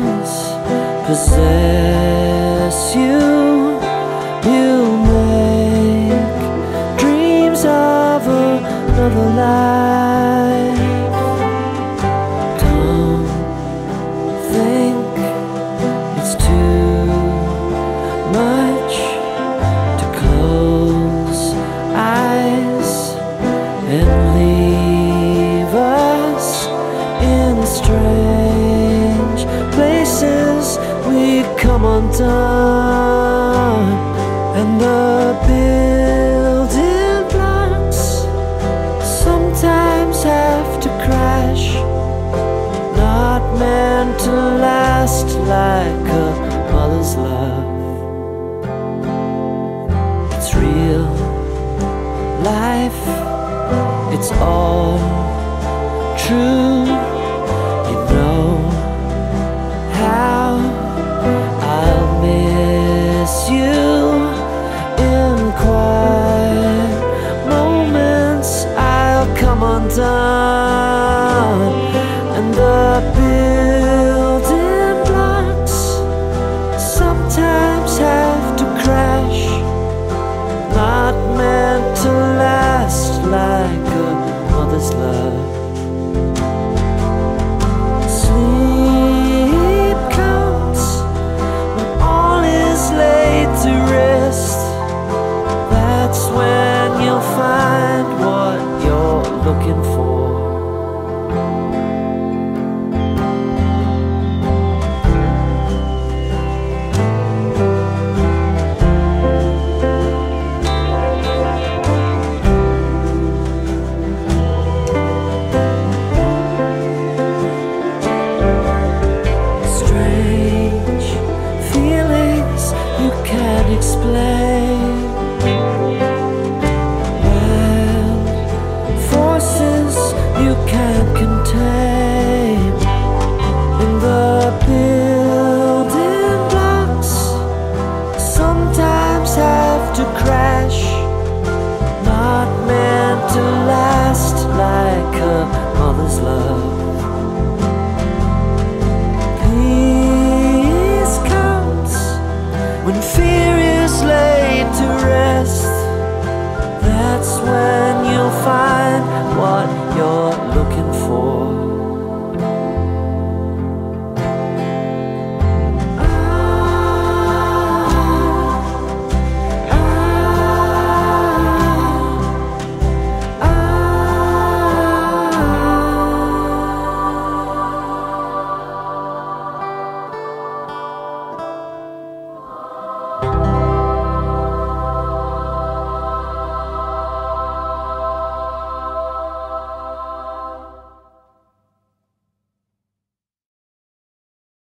illusions possess you. You make dreams of another life. Don't think it's too much to close eyes and leave us in strange places. We come undone, and the building blocks sometimes have to crash. Not meant to last like a mother's love. It's real life, it's all true.